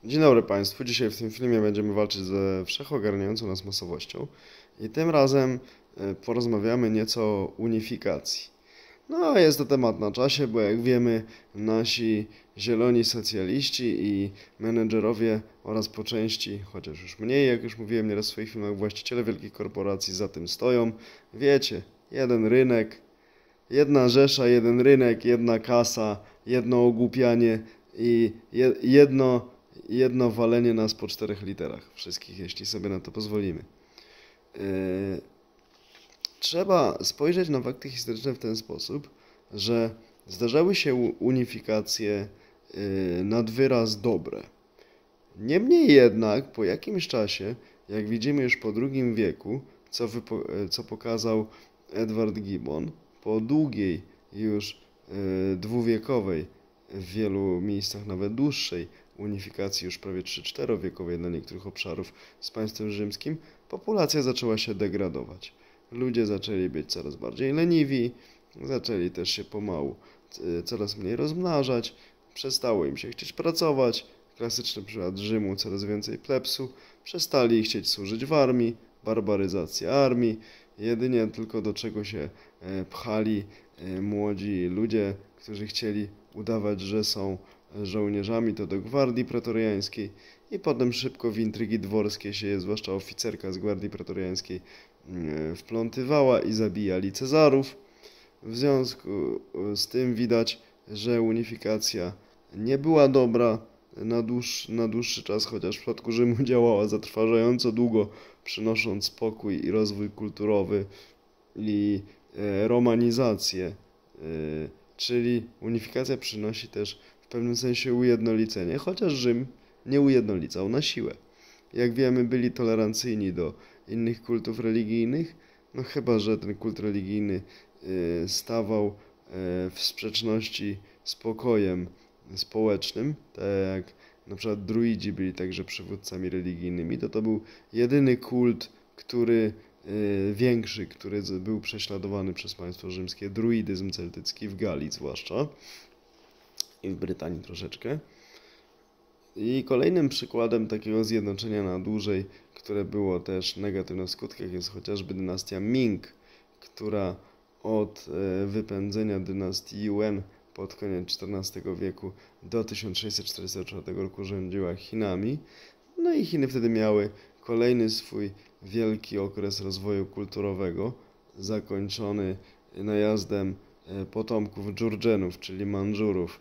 Dzień dobry Państwu. Dzisiaj w tym filmie będziemy walczyć ze wszechogarniającą nas masowością i tym razem porozmawiamy nieco o unifikacji. No, jest to temat na czasie, bo jak wiemy, nasi zieloni socjaliści i menedżerowie oraz po części, chociaż już mniej, jak już mówiłem nieraz w swoich filmach, właściciele wielkich korporacji za tym stoją. Wiecie, jeden rynek, jedna rzesza, jeden rynek, jedna kasa, jedno ogłupianie i jedno walenie nas po 4 literach. Wszystkich, jeśli sobie na to pozwolimy. Yy, Trzeba spojrzeć na fakty historyczne w ten sposób, że zdarzały się unifikacje nad wyraz dobre. Niemniej jednak po jakimś czasie, jak widzimy już po II wieku, co pokazał Edward Gibbon, po długiej już dwuwiekowej, w wielu miejscach nawet dłuższej unifikacji, już prawie 3-4 wiekowej dla niektórych obszarów z państwem rzymskim, populacja zaczęła się degradować. Ludzie zaczęli być coraz bardziej leniwi, zaczęli też się pomału coraz mniej rozmnażać, przestało im się chcieć pracować. Klasyczny przykład Rzymu, coraz więcej plebsu, przestali chcieć służyć w armii, barbaryzacja armii, jedynie tylko do czego się pchali młodzi ludzie, którzy chcieli udawać, że są żołnierzami, to do gwardii pretoriańskiej i potem szybko w intrygi dworskie się, zwłaszcza oficerka z gwardii pretoriańskiej, wplątywała i zabijali Cezarów. W związku z tym widać, że unifikacja nie była dobra na dłuższy czas, chociaż w przypadku Rzymu działała zatrważająco długo, przynosząc spokój i rozwój kulturowy i romanizację, czyli unifikacja przynosi też w pewnym sensie ujednolicenie, chociaż Rzym nie ujednolicał na siłę. Jak wiemy, byli tolerancyjni do innych kultów religijnych, no chyba że ten kult religijny stawał w sprzeczności z pokojem społecznym, tak jak na przykład druidzi byli także przywódcami religijnymi, to był jedyny kult, większy, który był prześladowany przez państwo rzymskie, druidyzm celtycki w Galii zwłaszcza i w Brytanii troszeczkę. I kolejnym przykładem takiego zjednoczenia na dłużej, które było też negatywne w skutkach, jest chociażby dynastia Ming, która od wypędzenia dynastii Yuan pod koniec XIV wieku do 1644 roku rządziła Chinami. No i Chiny wtedy miały kolejny swój wielki okres rozwoju kulturowego, zakończony najazdem potomków Dżurdżenów, czyli Mandżurów,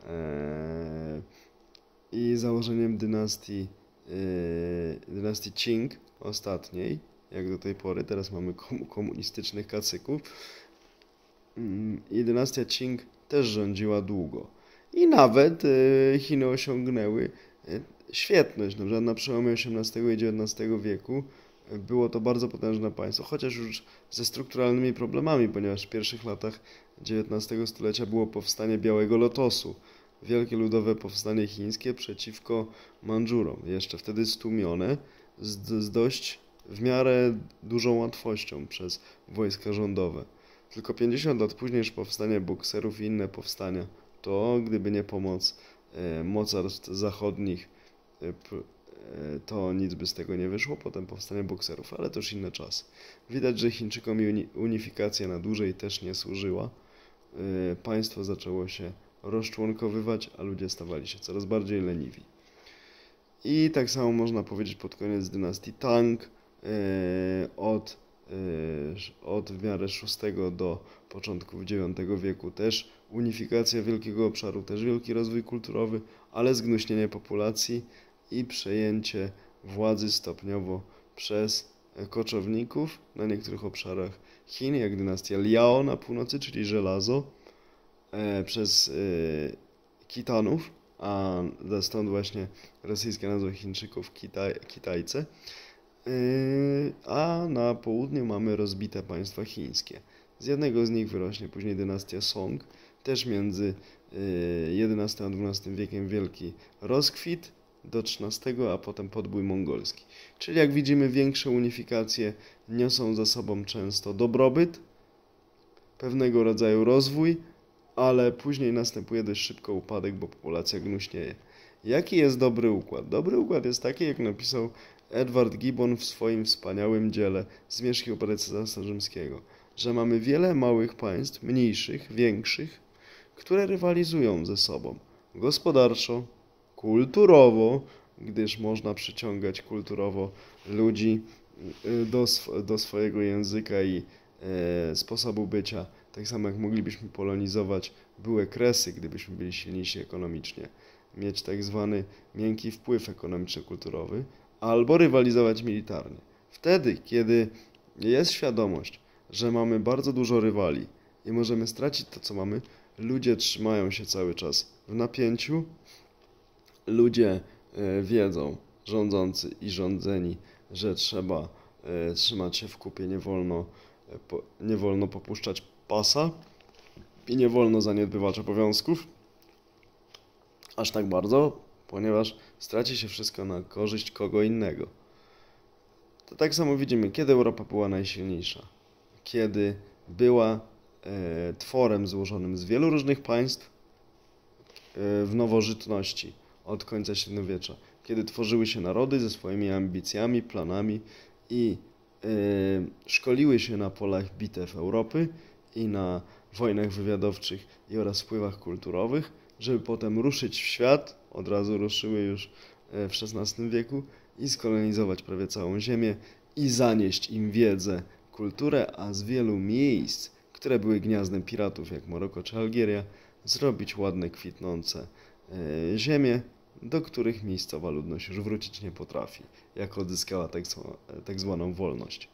i założeniem dynastii Qing ostatniej, jak do tej pory. Teraz mamy komunistycznych kacyków. I dynastia Qing też rządziła długo. I nawet Chiny osiągnęły świetność. Na przykład na przełomie XVIII i XIX wieku było to bardzo potężne państwo, chociaż już ze strukturalnymi problemami, ponieważ w pierwszych latach XIX stulecia było powstanie Białego Lotosu, wielkie ludowe powstanie chińskie przeciwko Mandżurom, jeszcze wtedy stłumione z dość w miarę dużą łatwością przez wojska rządowe. Tylko 50 lat później już powstanie bokserów i inne powstania, to gdyby nie pomoc mocarstw zachodnich, to nic by z tego nie wyszło. Potem powstanie bokserów, ale to już inny czas. Widać, że Chińczykom unifikacja na dłużej też nie służyła. Państwo zaczęło się rozczłonkowywać, a ludzie stawali się coraz bardziej leniwi. I tak samo można powiedzieć pod koniec dynastii Tang, od w miarę VI do początków IX wieku też unifikacja wielkiego obszaru, też wielki rozwój kulturowy, ale zgnuśnienie populacji i przejęcie władzy stopniowo przez koczowników na niektórych obszarach Chin, jak dynastia Liao na północy, czyli żelazo, przez Kitanów, a stąd właśnie rosyjska nazwa Chińczyków Kitajce, a na południu mamy rozbite państwa chińskie. Z jednego z nich wyrośnie później dynastia Song, też między XI a XII wiekiem wielki rozkwit do XIII, a potem podbój mongolski. Czyli jak widzimy, większe unifikacje niosą za sobą często dobrobyt, pewnego rodzaju rozwój, ale później następuje dość szybko upadek, bo populacja gnuśnieje. Jaki jest dobry układ? Dobry układ jest taki, jak napisał Edward Gibbon w swoim wspaniałym dziele Zmierzch i operety Cesarstwa Rzymskiego, że mamy wiele małych państw, mniejszych, większych, które rywalizują ze sobą gospodarczo, kulturowo, gdyż można przyciągać kulturowo ludzi do swojego języka i sposobu bycia, tak samo jak moglibyśmy polonizować były Kresy, gdybyśmy byli silniejsi ekonomicznie, mieć tak zwany miękki wpływ ekonomiczno-kulturowy, albo rywalizować militarnie. Wtedy, kiedy jest świadomość, że mamy bardzo dużo rywali i możemy stracić to, co mamy, ludzie trzymają się cały czas w napięciu, ludzie wiedzą, rządzący i rządzeni, że trzeba trzymać się w kupie, nie wolno popuszczać pasa i nie wolno zaniedbywać obowiązków aż tak bardzo, ponieważ straci się wszystko na korzyść kogo innego. To tak samo widzimy, kiedy Europa była najsilniejsza, kiedy była tworem złożonym z wielu różnych państw w nowożytności od końca średniowiecza, kiedy tworzyły się narody ze swoimi ambicjami, planami i szkoliły się na polach bitew Europy i na wojnach wywiadowczych oraz wpływach kulturowych, żeby potem ruszyć w świat, od razu ruszyły już w XVI wieku i skolonizować prawie całą ziemię i zanieść im wiedzę, kulturę, a z wielu miejsc, które były gniazdem piratów jak Maroko czy Algieria, zrobić ładne, kwitnące ziemie, do których miejscowa ludność już wrócić nie potrafi, jak odzyskała tak zwaną wolność.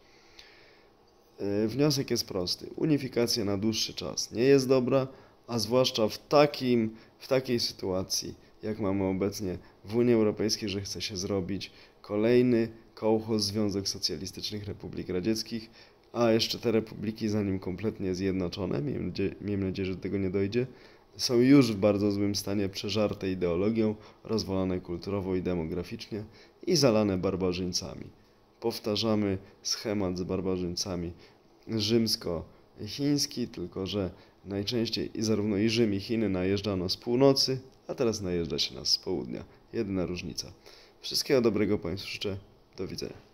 Wniosek jest prosty. Unifikacja na dłuższy czas nie jest dobra, a zwłaszcza w takiej sytuacji, jak mamy obecnie w Unii Europejskiej, że chce się zrobić kolejny kołchoz Związek Socjalistycznych Republik Radzieckich, a jeszcze te republiki, zanim kompletnie zjednoczone, miejmy nadzieję, że do tego nie dojdzie, są już w bardzo złym stanie, przeżarte ideologią, rozwalane kulturowo i demograficznie i zalane barbarzyńcami. Powtarzamy schemat z barbarzyńcami rzymsko-chiński, tylko że najczęściej zarówno i Rzym, i Chiny najeżdżano z północy, a teraz najeżdża się nas z południa. Jedyna różnica. Wszystkiego dobrego Państwu życzę. Do widzenia.